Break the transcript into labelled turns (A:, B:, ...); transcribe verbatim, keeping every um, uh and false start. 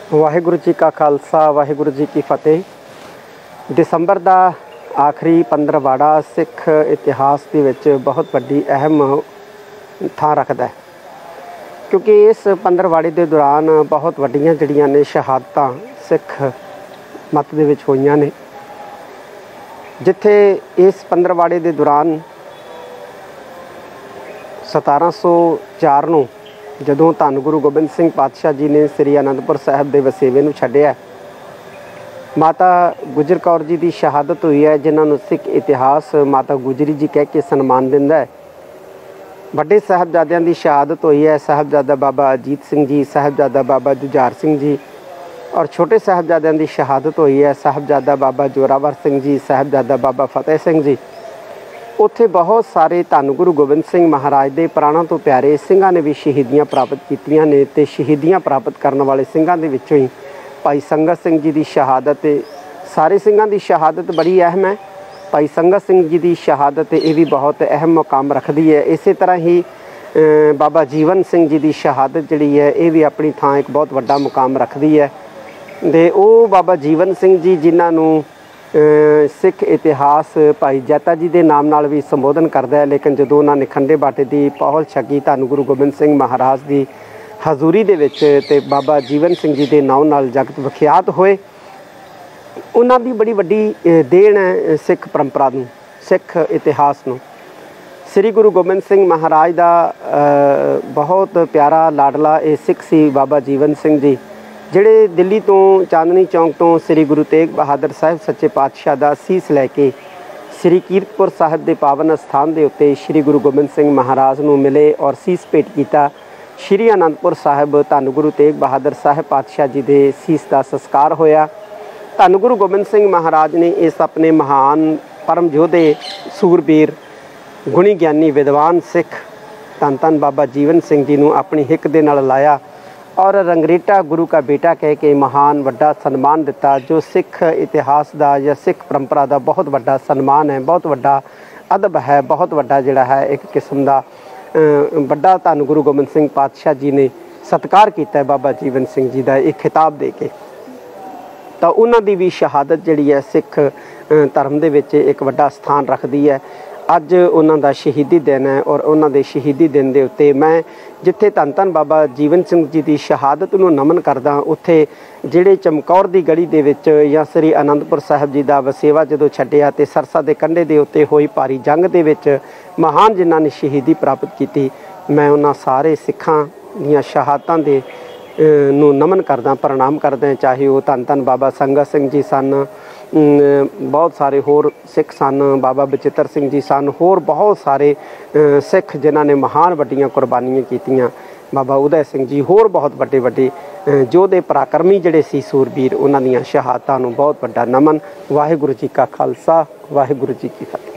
A: वाहिगुरू जी का खालसा वाहिगुरू जी की फतेह। दिसंबर का आखिरी पंद्रहवाड़ा सिख इतिहास के विच बहुत वड्डी अहम थां रखता है, क्योंकि इस पंद्रहवाड़े के दौरान बहुत वड्डियां जिहड़ियां ने शहादतां सिख मत दे विच होईयां ने। जिथे इस पंद्रहवाड़े के दौरान सतारह सौ चार नूं जदों धन गुरु गोबिंद सिंह पातशाह जी ने श्री आनंदपुर साहिब के वसेवे नूं छड्डिया, माता गुजर कौर जी की शहादत हुई है, जिन्होंने सिख इतिहास माता गुजरी जी कह के सन्मान दिंदा है। वड्डे साहिबजादियां की शहादत हुई है, साहिबजादा बाबा अजीत सिंह जी, साहिबजादा बाबा जुझार सिंह जी, और छोटे साहिबजादियां की शहादत हुई है, साहिबजादा बाबा जोरावर सिंह जी, साहिबजादा बाबा फतेह सिंह जी। उत्थे बहुत सारे धन गुरु गोबिंद सिंह महाराज के प्राणों तो प्यारे सिंघां ने भी शहीदियां प्राप्त कीतियां ने। ते शहीदियां प्राप्त करने वाले सिंघां दे विचों ही भाई संगत सिंह जी की शहादत, सारे सिंघां की शहादत बड़ी अहम है। भाई संगत सिंह जी की शहादत ये भी बहुत अहम मुकाम रखती है। इस तरह ही बाबा जीवन सिंह जी की शहादत जिहड़ी है ये भी अपनी थां एक बहुत वड्डा मुकाम रखती है। ते वो बाबा जीवन सिंह जी जिन्हों सिख इतिहास भाई जैता जी के नाम नाल भी संबोधन करता है, लेकिन जो उन्होंने खंडे बाटे की पहल छकी धन गुरु गोबिंद सिंह महाराज की हजूरी दे विच ते बाबा जीवन सिंह जी के नाम नाल जगत विख्यात होए, उन्हां दी बड़ी वड्डी देन है सिख परंपरा नूं, सिख इतिहास नूं। श्री गुरु गोबिंद सिंह महाराज का बहुत प्यारा लाडला ये सिख सी बाबा जीवन सिंह जी, जिहड़े दिल्ली तो चांदनी चौंक तो श्री गुरु तेग बहादुर साहिब सच्चे पातशाह का सीस लैके श्री कीरतपुर साहिब के पावन स्थान के उत्ते श्री गुरु गोबिंद सिंह महाराज नूं मिले और सीस भेंट किया। श्री आनंदपुर साहिब धन गुरु तेग बहादुर साहिब पातशाह जी के सीस का संस्कार होया। धन गुरु गोबिंद सिंह महाराज ने इस अपने महान परम योधे सूरबीर गुणी ज्ञानी विद्वान सिख धन धन बाबा जीवन सिंह जी नूं अपनी हिक दे नाल लाया और रंगरेटा गुरु का बेटा कह के महान वड्डा सन्मान दिता, जो सिख इतिहास का या सिख परंपरा का बहुत वड्डा सन्मान है, बहुत वड्डा अदब है, बहुत वड्डा जिहड़ा है एक किस्म का वड्डा धन गुरु गोबिंद सिंह पातशाह जी ने सत्कार किया बाबा जीवन सिंह जी का एक खिताब दे के। तो उन्हां दी भी शहादत जिहड़ी है सिख धर्म दे विच एक वड्डा स्थान रखती है। अज उन्हां दा शहीदी दिन है और उन्हां दे शहीदी दिन दे उत्ते मैं जिथे धन धन बाबा जीवन सिंह जी की शहादत नूं नमन करदा, उत्थे जिहड़े चमकौर की गढ़ी दे विच या श्री आनंदपुर साहिब जी का वसेवा जदों छड्डिया ते सरसा के कंढे दे उत्ते होई भारी जंग दे विच महान जिन्हां ने शहीदी प्राप्त की, मैं उन्हां सारे सिखां दीयां शहादतां दे नूं नमन करदा, प्रणाम करदा। चाहे वो धन धन बाबा संगत सिंह जी सन, बहुत सारे होर सिख सन, बाबा बचित्र सिंह जी सन, होर बहुत सारे सिख जिन्हां ने महान वड्डियां कुर्बानियां कीतियां, बाबा उदय सिंह जी, होर बहुत वड्डे वड्डे योधे पराक्रमी जिहड़े सी सूरबीर, उन्हां दीयां शहादतां नूं बहुत वड्डा नमन। वाहिगुरू जी का खालसा वाहिगुरू जी की फतेह।